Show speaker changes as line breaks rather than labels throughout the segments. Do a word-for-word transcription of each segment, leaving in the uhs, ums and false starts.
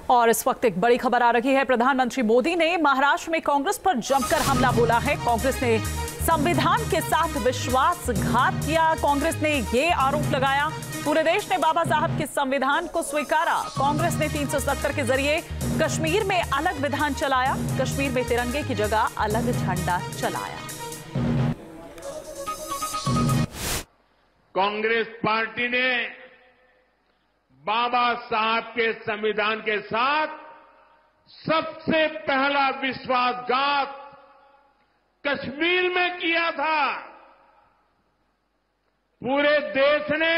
और इस वक्त एक बड़ी खबर आ रही है। प्रधानमंत्री मोदी ने महाराष्ट्र में कांग्रेस पर जमकर हमला बोला है। कांग्रेस ने संविधान के साथ विश्वासघात किया। कांग्रेस ने ये आरोप लगाया पूरे देश ने बाबा साहब के संविधान को स्वीकारा। कांग्रेस ने तीन सौ सत्तर के जरिए कश्मीर में अलग विधान चलाया। कश्मीर में तिरंगे की जगह अलग झंडा चलाया।
कांग्रेस पार्टी ने बाबा साहब के संविधान के साथ सबसे पहला विश्वासघात कश्मीर में किया था। पूरे देश ने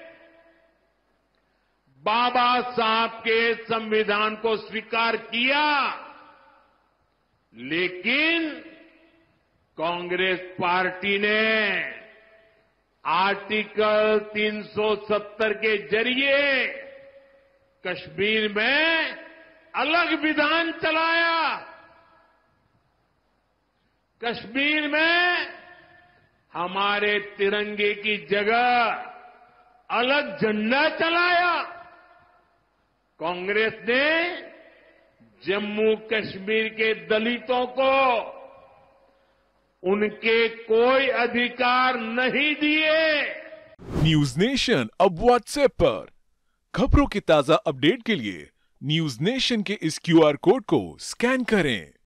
बाबा साहब के संविधान को स्वीकार किया, लेकिन कांग्रेस पार्टी ने आर्टिकल तीन सौ सत्तर के जरिए कश्मीर में अलग विधान चलाया। कश्मीर में हमारे तिरंगे की जगह अलग झंडा चलाया। कांग्रेस ने जम्मू कश्मीर के दलितों को उनके कोई अधिकार नहीं दिए।
न्यूज नेशन अब व्हाट्सएप पर खबरों की ताजा अपडेट के लिए न्यूज नेशन के इस क्यूआर कोड को स्कैन करें।